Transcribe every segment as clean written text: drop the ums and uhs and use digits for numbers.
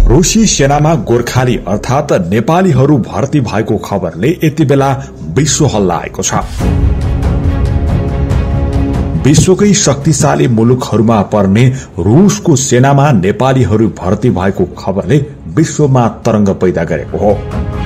रुसी सेनामा गोर्खाली अर्थात नेपालीहरू भर्ती भएको खबरले यति बेला विश्व हल्लाएको छ। विश्वकै शक्तिशाली मुलुकहरूमा पर्ने रूसको सेनामा नेपालीहरू भर्ती भएको खबरले विश्वमा तरंग पैदा गरेको हो।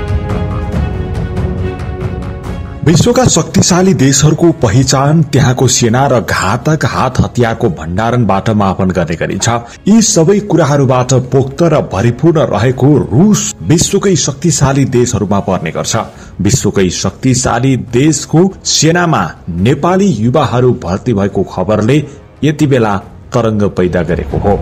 विश्वका शक्तिशाली देशहरूको पहिचान त्यहाँको सेना र घातक हात हतियारको भण्डारणबाट मापन गर्ने गरिन्छ। यी सबै कुराहरूबाट पोख्त र भरिपूर्ण रहेको रूस विश्वकै शक्तिशाली देशहरूमा पर्ने गर्छ। विश्वकै शक्तिशाली देशको सेनामा नेपाली युवाहरू भर्ती भएको खबरले यति बेला तरंग पैदा गरेको हो।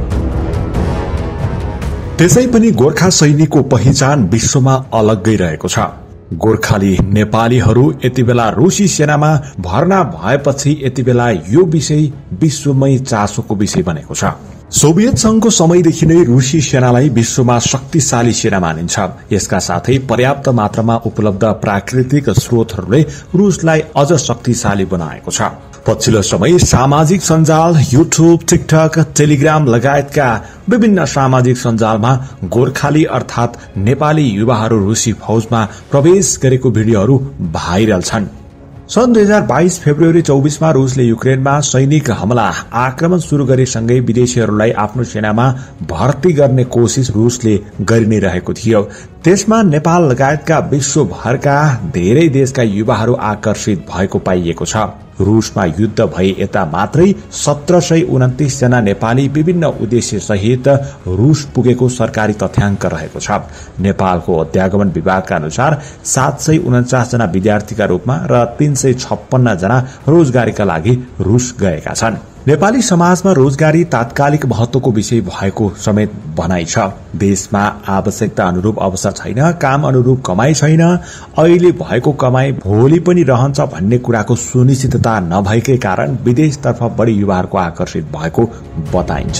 त्यसै पनि गोर्खा सैनिकको पहिचान विश्वमा अलग्गै रहेको छ। गोर्खाली नेपालीहरू यति बेला रूसी सेनामा भर्ना भएपछि यति बेला यो विषय विश्वमै चासोको विषय बनेको छ। सोभियत संघको समयदेखि नै रूसी सेनालाई विश्वमा शक्तिशाली सेना मानिन्छ। यसका साथै पर्याप्त मात्रामा उपलब्ध प्राकृतिक स्रोतहरूले रूसलाई अझ शक्तिशाली बनाएको छ। पछिल्लो समय सामाजिक सञ्जाल युट्युब, टिकटक, टेलिग्राम लगायतका विभिन्न सामाजिक सञ्जालमा गोर्खाली अर्थात नेपाली युवाहरू रूसी फौजमा प्रवेश गरेको भिडियोहरू भाइरल छन्। सन् 2022 फेब्रुअरी 24 मा रूसले युक्रेनमा सैनिक हमला आक्रमण शुरू गरेसँगै विदेशीहरूलाई आफ्नो सेनामा भर्ती गर्ने कोशिश रूसले गरि नै रहेको थियो। त्यसमा नेपाल लगायतका विश्वभरका धेरै देशका युवाहरू आकर्षित भएको पाइएको छ। रूसमा युद्ध भए यता मात्रै 1729 जना नेपाली विभिन्न उद्देश्य सहित रूस पुगेको सरकारी तथ्याङ्क रहेको छ। नेपालको अध्यागमन विभागका अनुसार 749 जना विद्यार्थीका रूपमा र 356 जना रोजगारीका लागि रूस गएका छन्। नेपाली समाजमा रोजगारी तात्कालिक महत्वको विषय भएको समेत भनाइ छ। देशमा आवश्यकता अनुरूप अवसर छैन, काम अनुरूप कमाई छैन, अहिले भएको कमाई भोलि पनि रहन्छ भन्ने कुराको सुनिश्चितता नभएकै कारण विदेशतर्फ बढी युवाहरूको आकर्षित भएको बताइन्छ।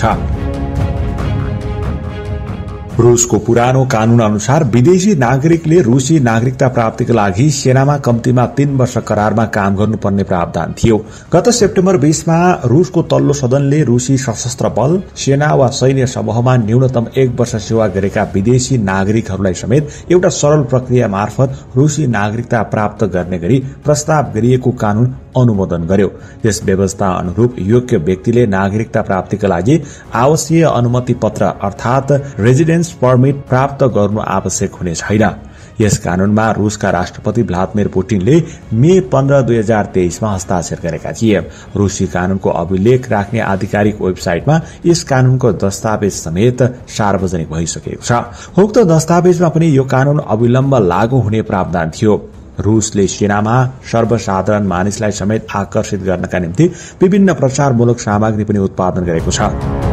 रूसको पुरानो कानून अनुसार विदेशी नागरिकले रूसी नागरिकता प्राप्तिका लागि सेनामा कम्तीमा 3 वर्ष करारमा काम गर्नुपर्ने प्रावधान थियो। गत सेप्टेम्बर 20 मा रूसको तल्लो सदनले रूसी सशस्त्र बल, सेना वा सैन्य समूहमा न्यूनतम 1 वर्ष सेवा गरेका विदेशी नागरिकहरूलाई समेत एउटा सरल प्रक्रिया मार्फत रूसी नागरिकता प्राप्त गर्ने गरी प्रस्ताव गरिएको कानून अनुमोदन गर्यो। यस व्यवस्था अनुरूप योग्य व्यक्तिले नागरिकता प्राप्तिका लागि आवश्यक अनुमति पत्र अर्थात रेजिडेन्स परमिट प्राप्त गर्नु आवश्यक हुने छैन। यस कानूनमा रूसका राष्ट्रपति भ्लादिमिर पुटिनले मे 15, 2023 मा हस्ताक्षर गरेका थिए। रूसी कानूनको अभिलेख राख्ने आधिकारिक वेबसाइटमा यस कानूनको दस्तावेज समेत सार्वजनिक भइसकेको छ। उक्त दस्तावेजमा पनि यो कानून अविलम्ब लागू हुने प्रावधान थियो। रूसले सेनामा सर्वसाधारण मानिसलाई समेत आकर्षित गर्नका निम्ति विभिन्न प्रचारमूलक सामग्री पनि उत्पादन गरेको छ।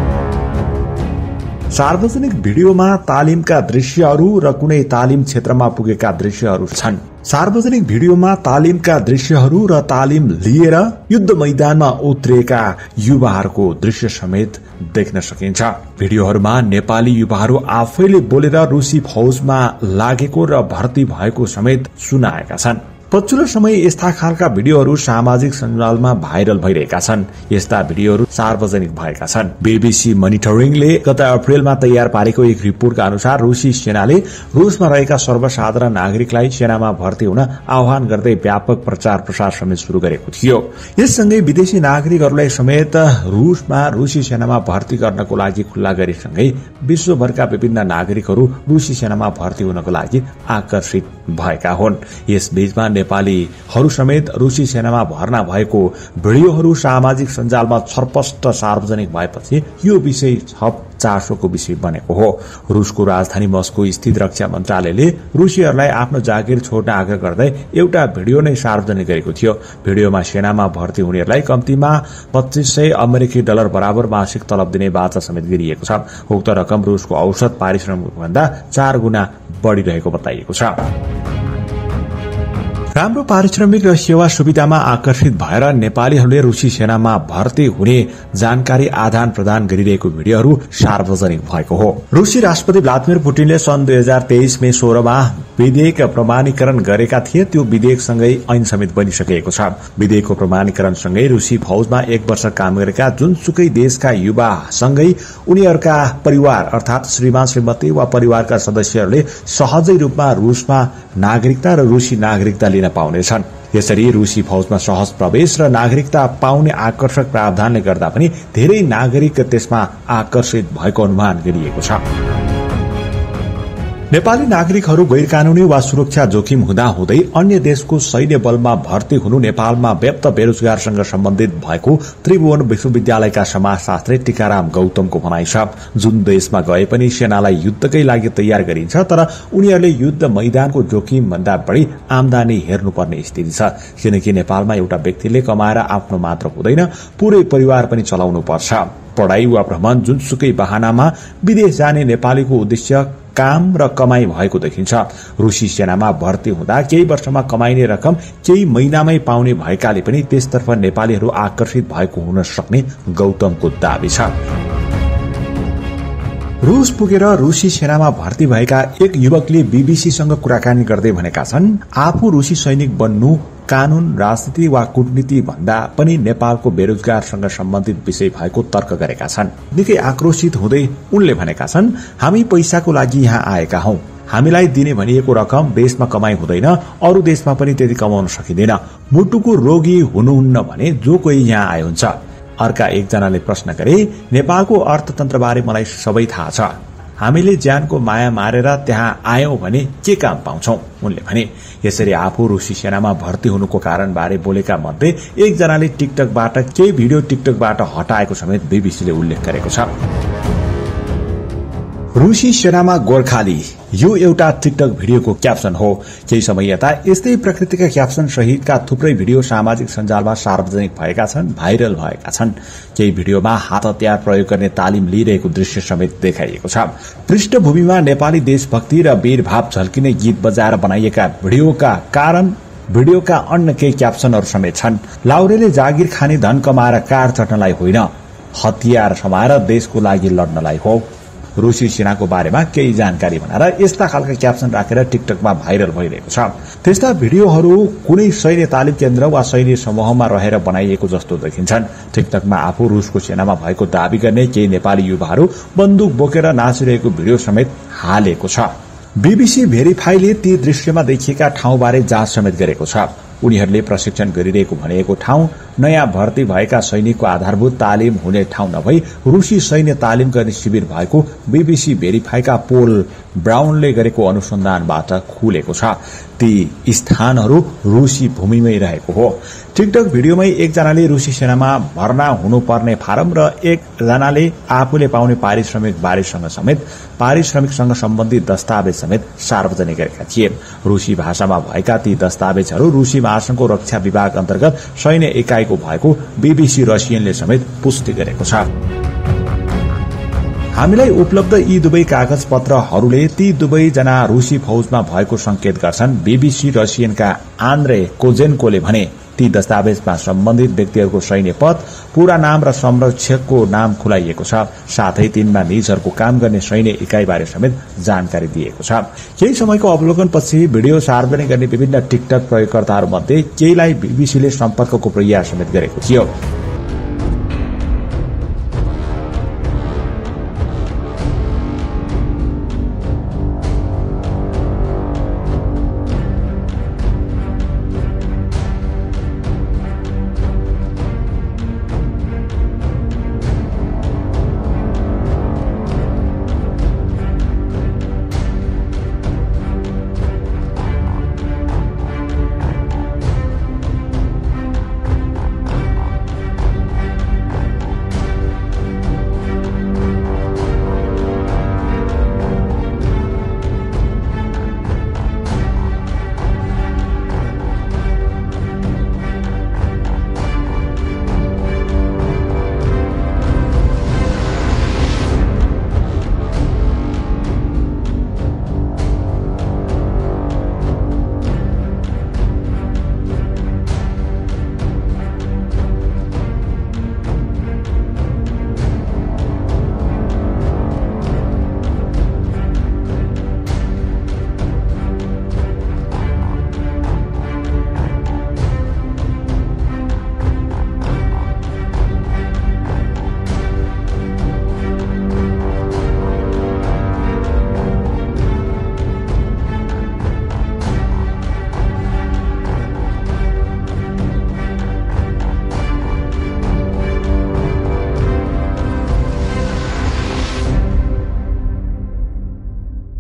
सार्वजनिक भिडियोमा तालिमका दृश्यहरू र कुनै तालिम क्षेत्रमा पुगेका दृश्यहरू छन्। सार्वजनिक भिडियोमा तालिमका दृश्यहरू र तालिम लिएर युद्ध मैदानमा उत्रिएका युवाहरूको दृश्य समेत देख्न सकिन्छ। भिडियोहरूमा नेपाली युवाहरू आफैले बोलेर रूसी फौजमा लागेको र भर्ती भएको समेत सुनाएका छन्। पछिल्लो समय यस्ता खालका भिडियोहरू सामाजिक सञ्जालमा भाइरल भइरहेका छन्। यस्ता भिडियोहरू सार्वजनिक भएका छन्। बीबीसी मनिटरिङले गत अप्रेलमा तयार पारेको एक रिपोर्टका अनुसार रूसी सेनाले रूसमा रहेका सर्वसाधारण नागरिकलाई सेनामा भर्ती हुन आह्वान गर्दै व्यापक प्रचार प्रसार समेत शुरू गरेको थियो। यससँगै विदेशी नागरिकहरूलाई समेत रूसमा रूसी सेनामा भर्ती गर्नको लागि खुल्ला गरेसँगै विश्वभरका विभिन्न नागरिकहरू रूसी सेनामा भर्ती हुनको लागि आकर्षित भएका हुन्। यसबीचमा नेपालीहरू समेत रूसी सेनामा भर्ना भएको भिडियोहरू सामाजिक सञ्जालमा छरपष्ट सार्वजनिक भएपछि यो विषय थप चासोको विषय बनेको हो। रूसको राजधानी मस्को स्थित रक्षा मन्त्रालयले रूसीहरूलाई आफ्नो जागिर छोड्न आग्रह गर्दै एउटा भिडियो नै सार्वजनिक गरेको थियो। भिडियोमा सेनामा भर्ती हुनेहरूलाई कम्तीमा $2500 अमेरिकी बराबर मासिक तलब दिने वाचा समेत गरिएको छ। उक्त रकम रूसको औसत पारिश्रमिक भन्दा 4 गुणा बढ़ी रहेको बताइएको छ। राम्रो पारिश्रमिक र सेवा सुविधामा आकर्षित भएर नेपालीहरूले रुसी सेनामा भर्ती हुने जानकारी आदान प्रदान गरिरहेको भिडियोहरू सार्वजनिक भएको हो। रुसी राष्ट्रपति भ्लादिमिर पुटिनले सन् 2023 मे 16मा विधेयक प्रमाणीकरण गरेका थिए। त्यो विधेयकसँगै ऐन समेत बनिसकेको छ। विधेयकको प्रमाणीकरणसँगै रुसी फौजमा 1 वर्ष काम गरेका जुनसुकै देशका युवासँगै उनीहरूका परिवार अर्थात श्रीमान श्रीमती वा परिवारका सदस्यहरूले सहजै रूपमा रूसमा नागरिकता र रुसी नागरिकता लिन पाउनेछन्। यसरी रुसी फौजमा सहज प्रवेश र नागरिकता पाउने आकर्षक प्रावधानले गर्दा पनि धेरै नागरिक त्यसमा आकर्षित भएको अनुमान गरिएको छ। नेपाली नागरिकहरू गैर कानूनी वा सुरक्षा जोखिम हुँदाहुँदै अन्य देशको सैन्य बलमा भर्ती हुनु नेपालमा व्याप्त बेरोजगारसँग सम्बन्धित भएको त्रिभुवन विश्वविद्यालयका समाजशास्त्री टीकाराम गौतमको भनाइ छ। जुन देशमा गए पनि सेनालाई युद्धकै लागि तयार गरिन्छ, तर उनीहरूले युद्ध मैदानको जोखिम भन्दा बढ़ी आमदानी हेर्नुपर्ने स्थिति छ। किनकि नेपालमा एउटा व्यक्तिले कमाएर आफ्नो मात्र हुँदैन, पूरै परिवार पनि चलाउनु पर्छ। पढ़ाई वा भ्रमण जुनसुकै बहानामा विदेश जाने नेपालीको उद्देश्य काम र कमाई भएको देखिन्छ। रुसी सेनामा भर्ती हुँदा केही वर्षमा कमाइने रकम केही महिनामै पाउने भएकाले पनि त्यसतर्फ नेपालीहरू आकर्षित भएको हुन सक्ने गौतमको दावी छ। रूस पुगेर रुसी सेनामा भर्ती भएका एक युवकले बीबीसीसँग कुराकानी गर्दै भनेका छन्, आफू रुसी सैनिक बन्नु कानून, राजनीति वा कूटनीति भन्दा पनि नेपालको बेरोजगारसँग सम्बन्धित विषय भएको तर्क गरेका छन्। निकै आक्रोशित हुँदै उनले भनेका छन्, हामी पैसाको लागि यहाँ आएका हौं। हामीलाई दिने भनिएको रकम देशमा कमाई हुँदैन, अरू देशमा पनि त्यति कमाउन सकिँदैन। मुटुको रोगी हुनुहुन्न भने जो कोही यहाँ आए हुन्छ। अर्का एकजनाले प्रश्न गरे, नेपालको अर्थतन्त्रबारे मलाई सबै थाहा छ। हामीले ज्यानको माया मारेर त्यहाँ आयौं भने के काम पाउँछौं? उनले भने। यसरी आफू रुसी सेनामा भर्ती हुनुको कारणबारे बोलेका मध्ये एकजनाले टिकटकबाट केही भिडियो टिकटकबाट हटाएको समेत बीबीसीले उल्लेख गरेको छ। रुसी सेनामा गोर्खाली यो एउटा टिकटक भिडियोको क्याप्सन हो। केही समय यता यस्तै प्रकृतिका क्याप्सन सहितका थुप्रै भिडियो सामाजिक सञ्जालमा सार्वजनिक भएका छन्, भाइरल भएका छन्। केही भिडियोमा हात हतियार प्रयोग गर्ने तालिम लिइरहेको दृश्य समेत देखाइएको छ। पृष्ठभूमिमा नेपाली देशभक्ति र वीरभाव झल्किने गीत बजाएर बनाइएका भिडियोका अन्य केही क्याप्सनहरू समेत छन्। लाउरेले जागिर खाने धन कमाएर कार चढ्नलाई होइन, हतियार समाएर देशको लागि लड्नलाई हो। रुसी सेनाको बारेमा केही जानकारी बनाएर यस्ता खालका क्याप्सन राखेर टिकटकमा भाइरल भइरहेको छ। त्यस्ता भिडियोहरू कुनै सैन्य तालिम केन्द्र वा सैन्य समूहमा रहेर बनाइएको जस्तो देखिन्छन्। टिकटकमा आफू रुसको सेनामा भएको दावी गर्ने केही नेपाली युवाहरू बन्दुक बोकेर नाचिरहेको भिडियो समेत हालेको छ। बीबीसी भेरिफाईले ती दृश्यमा देखिएका ठाउँबारे जाँच समेत गरेको छ। उनीहरूले प्रशिक्षण गरिरहेको भनेको ठाउँ नयाँ भर्ती भएका सैनिकको आधारभूत तालिम हुने ठाउँ नभई रुसी सैन्य तालिम गर्ने शिविर भएको बीबीसी भेरिफाईका पोल ब्राउनले गरेको अनुसन्धानबाट खुलेको छ। ती स्थानहरू रुसी भूमिमै रहेको हो। टिकटक भिडियोमै एकजनाले रुसी सेनामा भर्ना हुनुपर्ने फारम र एकजनाले आफूले पाउने पारिश्रमिकसँग सम्बन्धित दस्तावेज समेत सार्वजनिक गरेका थिए। रुसी भाषामा भएका ती दस्तावेजहरू रुसी महासंघको रक्षा विभाग अन्तर्गत सैन्य इकाइको भएको बीबीसी रसियनले समेत पुष्टि गरेको छ। हामीलाई उपलब्ध यी दुवै कागज पत्रहरूले ती दुवैजना रुसी फौजमा भएको संकेत गर्छन्। बीबीसी रसियनका आन्द्रे कोजेन्कोले भने, ती दस्तावेजमा सम्बन्धित व्यक्तिहरूको सैन्य पद, पूरा नाम र संरक्षकको नाम खुलाइएको छ। साथै तिनमा निजहरूको काम गर्ने सैन्य इकाइबारे समेत जानकारी दिएको छ। केही समयको अवलोकनपछि भिडियो सार्वजनिक गर्ने विभिन्न टिकटक प्रयोगकर्ताहरूमध्ये केहीलाई बीबीसीले सम्पर्कको प्रयास समेत गरेको थियो।